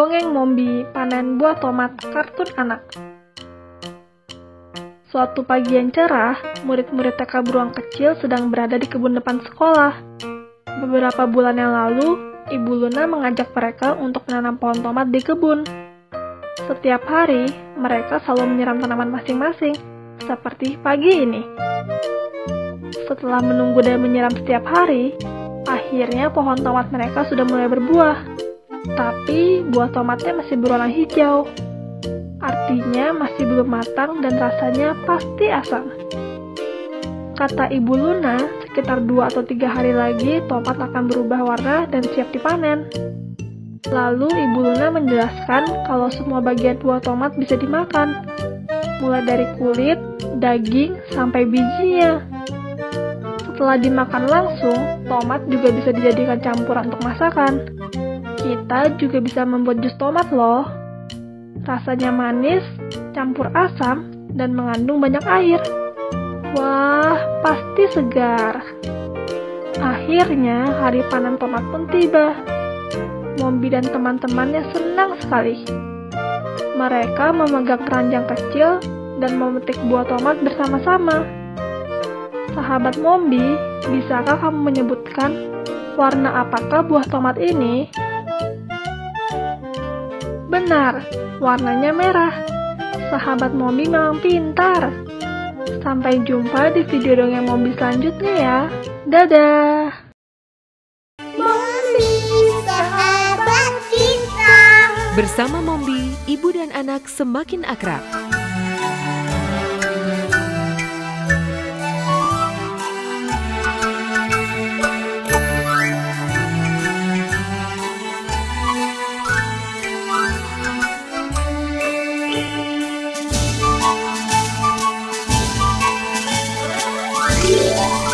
Dongeng Mombi Panen Buah Tomat Kartun Anak. Suatu pagi yang cerah, murid-murid TK Beruang Kecil sedang berada di kebun depan sekolah. Beberapa bulan yang lalu, Ibu Luna mengajak mereka untuk menanam pohon tomat di kebun. Setiap hari, mereka selalu menyiram tanaman masing-masing, seperti pagi ini. Setelah menunggu dan menyiram setiap hari, akhirnya pohon tomat mereka sudah mulai berbuah. Tapi buah tomatnya masih berwarna hijau. Artinya masih belum matang dan rasanya pasti asam. Kata Ibu Luna, sekitar 2 atau 3 hari lagi tomat akan berubah warna dan siap dipanen. Lalu Ibu Luna menjelaskan kalau semua bagian buah tomat bisa dimakan, mulai dari kulit, daging, sampai bijinya. Setelah dimakan langsung, tomat juga bisa dijadikan campuran untuk masakan. Kita juga bisa membuat jus tomat loh. Rasanya manis, campur asam, dan mengandung banyak air. Wah, pasti segar. Akhirnya hari panen tomat pun tiba. Mombi dan teman-temannya senang sekali. Mereka memegang keranjang kecil dan memetik buah tomat bersama-sama. Sahabat Mombi, bisakah kamu menyebutkan warna apakah buah tomat ini? Benar, warnanya merah. Sahabat Mombi memang pintar. Sampai jumpa di video dongeng Mombi selanjutnya ya. Dadah! Mombi, sahabat kita. Bersama Mombi, ibu dan anak semakin akrab. Yeah.